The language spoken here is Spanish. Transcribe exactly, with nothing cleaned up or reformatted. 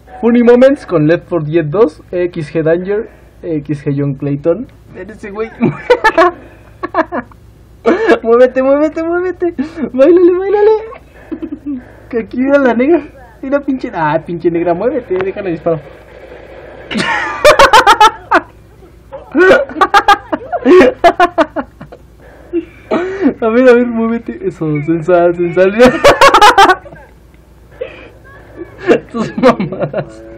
Funny Moments con Left four Dead dos, X G Danger, X G John Clayton. Ven ese güey. Muévete, muévete, muévete. Báilale, báilale. Que aquí era la negra. Mira, pinche. Ah, pinche negra, muévete. Déjale disparo. A ver, a ver, muévete. Eso, sensual, sensual. Tus mamadas.